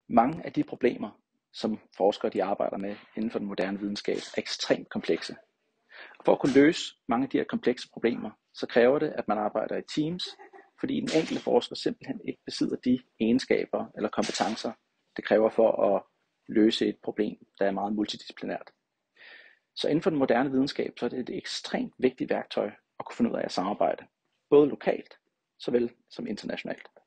Mange af de problemer, som forskere de arbejder med inden for den moderne videnskab, er ekstremt komplekse. For at kunne løse mange af de her komplekse problemer, så kræver det, at man arbejder i teams, fordi den enkelte forsker simpelthen ikke besidder de egenskaber eller kompetencer, det kræver for at løse et problem, der er meget multidisciplinært. Så inden for den moderne videnskab, så er det et ekstremt vigtigt værktøj at kunne finde ud af at samarbejde, både lokalt, såvel som internationalt.